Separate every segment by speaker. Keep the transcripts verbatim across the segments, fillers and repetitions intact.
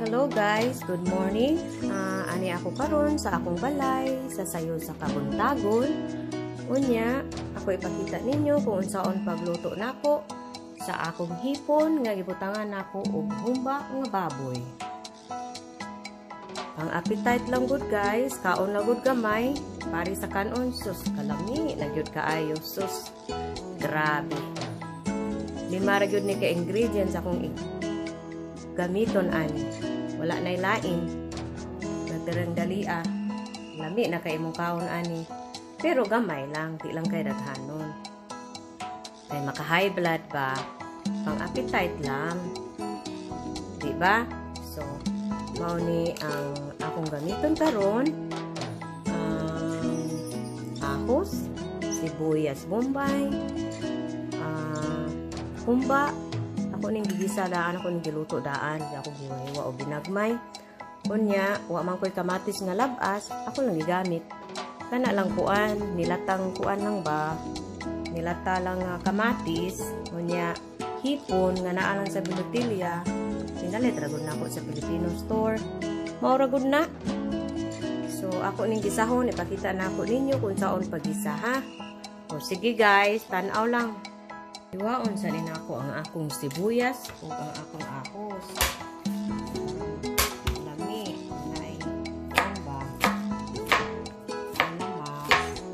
Speaker 1: Hello guys, good morning. Uh, ani ako karon sa akong balay sa sayo sa Kabuntagon. Unya, ako ipakita ninyo kung unsaon pagluto nako sa akong hipon nga gibutangan nako og humba nga baboy. Ang appetite lang good guys, kaon lang good gamay, pari sa kanon sus kalami na gyud kaayo sus. Grabe. Lima ra gyud ni ka ingredients akong gamiton ani. Wala nay lain. Nagdarang dalia. Lami na kay imong kaon ani. Pero gamay lang, di lang kay daghanon. Kay maka high blood ba? Pang appetite lang. Di ba? So, mao ni ang akong gamiton karon. Um, ahos, sibuyas bombay, uh, humba. Ako ning gigisa daan, ako ning giluto daan, di ako gihiwa o binagmay. Unya, wa man koy kamatis nga labas, ako lang gigamit. Kana lang kuan, nilatang kuan lang ba? Nilata lang uh, kamatis, unya hipon nga naa lang sa binutilya. Sinalit ra gud nako sa Filipino store. Mao ra gud na. So ako ning gisahon, ipakita nako ninyo kung saon paggisa ha. O sige guys, tan-aw lang. Iwaon sa rin ako ang akong sibuyas o ang akong ahos. Lami. Ay, yan ba? Alamak.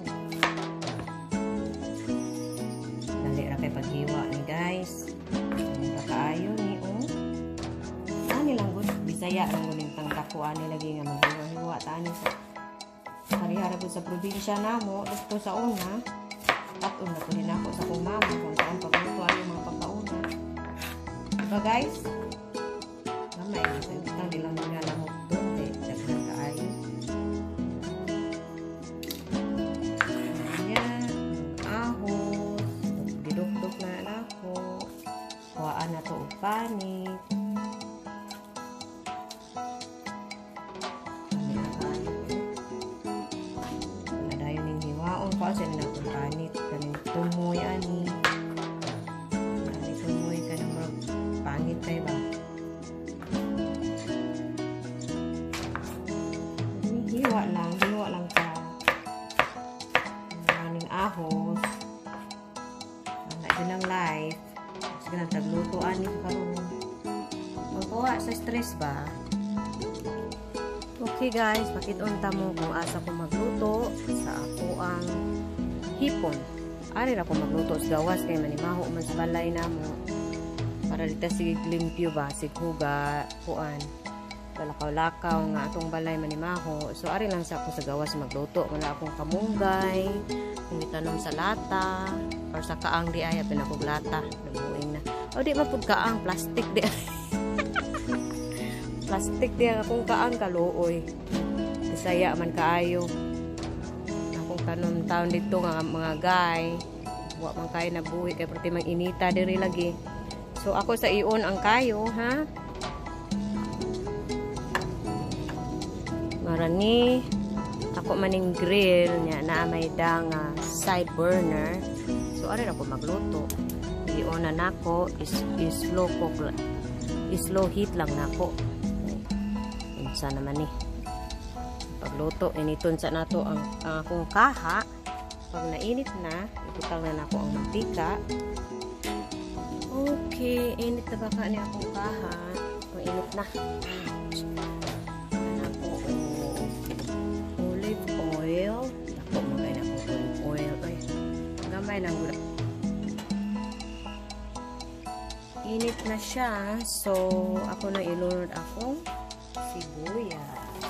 Speaker 1: Dali ra kay paghiwa ni guys. Nakaayo ni o. Ani lang gud Bisaya ang guling tangtako ani lagi nga maghiwa-hiwa ta ani sa parihara gud sa probinsya namo dito sa una. Taton na ko din ako sa kong mama kung saan paglutuan yung mga pagkauna. Diba guys? Gamay, isang nilang nilalamok doon eh. Dagdag kaayo. Ayan. Ahos. Didok-dok na na ako. Kuhaan na to upanit. Nadayon yung hiwaon ko. Asa nila kong panit. Tumoy ani. Ani tumoy ka na magpangit tayo ba? Hiwa lang. Hiwa lang ka. Maning ahos. Wala din ang life. Sige lang tagluto ani karon. Magkawa sa stress ba? Okay guys, pakitunta mo kung asa ko magluto sa ako ang hipon. Ari ra ko magluto sa gawas kay manimaho man sa balay namo. Para dita sige limpyo ba, sig huga, kuan. Kalakaw-lakaw nga atong balay manimaho. So ari lang sa ako sa gawas magluto. Wala akong kamunggay, kung itanom sa lata, or sa kaang di ay pinakog lata, nabuing na. O di mapud kaang plastic di. Plastic di akong kaang kaluoy. Bisaya man kaayo. Tanom taon dito nga mga guy wa man kay nabuhi kay perti mang inita diri lagi. So ako sa iyon ang kayo ha. Marani ako maning grill nya na may danga side burner. So ari ako magluto. Iyon na nako is, is slow cook is slow heat lang nako. Unsa naman ni pagluto, initon sa nato ang, ang akong kaha. Pag nainit na, ibutang na nako ang mantika. Okay, init na baka ni akong kaha. Kung init na. Nako oh, olive oil. Nako, magay na akong olive oil. Ay, gamay lang gula. Init na siya. So, ako na ilunod akong sibuyas.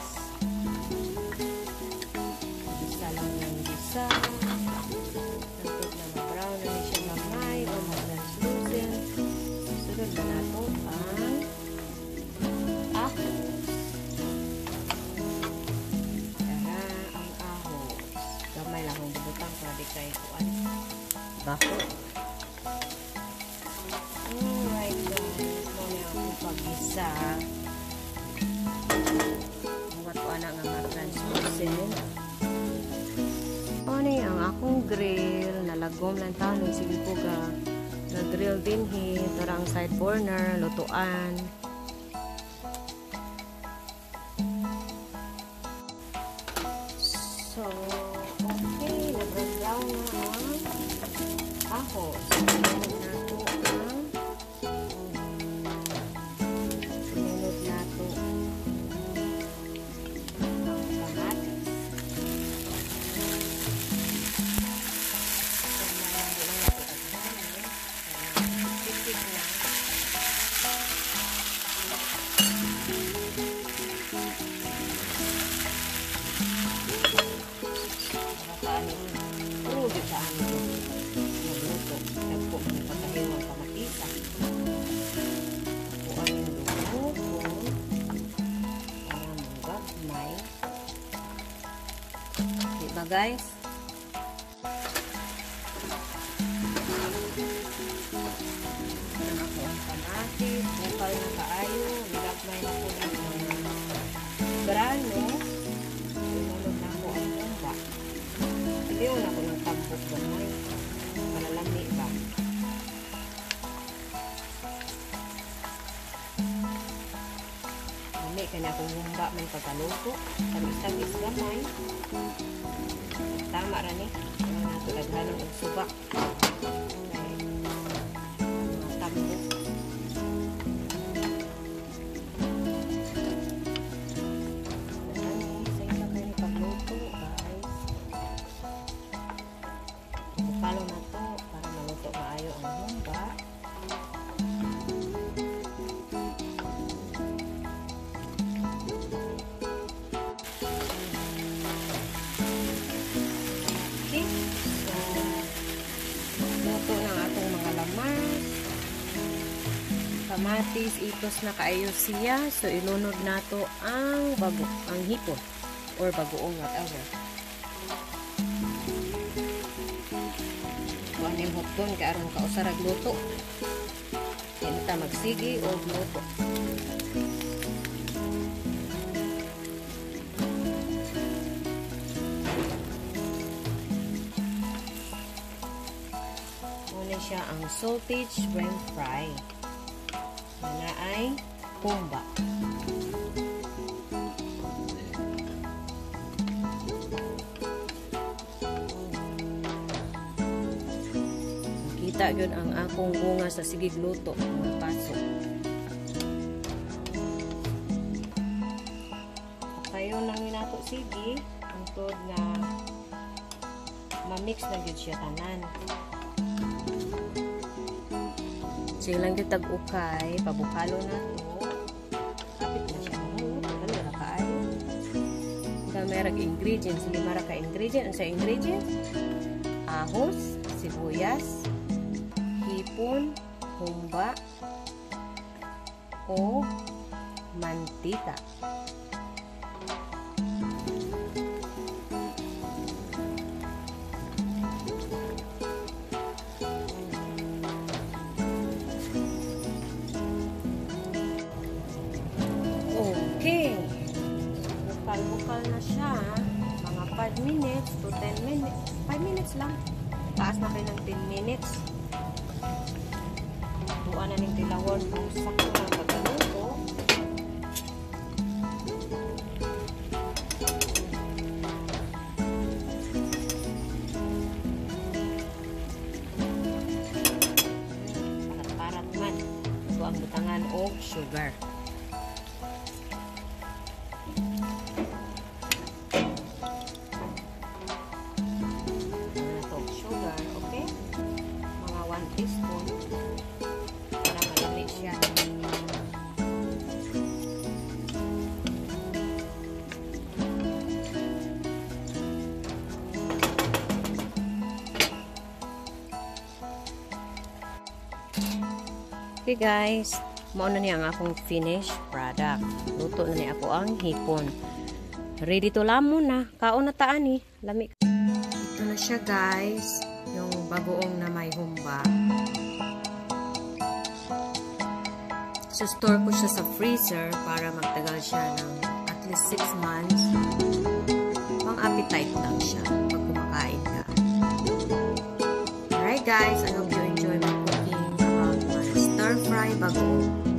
Speaker 1: Sa nantod na ma-brown na siya mamay o mag-translucent. Sunod na nato ang ahos. Kaya ang ahos. Gamay lang kung bubutang para di kayo kuan. Bako. Alright guys. Muna akong pag-isa. Mga kuan na nga mag-translucent. Ano ang akong grill, nalagom lang taon, sige ko ga nag-grill din hi, ito ang side burner, lutuan. guys. Ang ako ang kamatis, bukal na kaayo, nilagmay na po ng grano, sinunod na ako ang humba. Iliyon ako ng tambok gamay, malalami ba? Lami ka na akong humba may pagkaluto, tamis-tamis gamay. Tama ra ni, ano na ito, laghanon ng subak. Palo na to para maluto maayo ang humba. Okay, so luto ng atong mga lamas, kamatis, itos na kaayo siya. So ilunod nato ang bago, ang hipon or bagoong whatever. Kuan yung hotdon kay aron ka usarag luto. Yan ta magsigi o luto. Muna siya ang salted shrimp fry. Na ay humba. Kita yun ang akong bunga sa sigig luto ng paso. Kayo nang minato sige antod nga ma-mix na gyud siya tanan. Sige lang gyud tag-ukay, pabukalo na to. Kapit na siya mahulog, dali ra kaayo. Gamay ra ingredients, lima ra ka ingredients, sa ingredients ahos, sibuyas, hipon, humba, o mantika. Okay. Bukal-bukal na siya. Mga five minutes to ten minutes. five minutes lang. Taas na kayo ng ten minutes. Buwan na ng tilawon kung sakto na pagkaluto. Parat-parat man. Ito ang butangan o sugar. Sugar, okay? Mga one teaspoon. Para malami siya. Okay guys, mauna niya ang akong finished product. Luto na niya ako ang hipon. Ready to lamon na. Kaon na taan eh. Lami. Ito na siya guys. Yung bagoong na may humba. So store ko siya sa freezer para magtagal siya ng at least six months. Pang appetite lang siya pag kumakain ka. Alright guys, I hope you enjoy my cooking about my stir fry bagoong.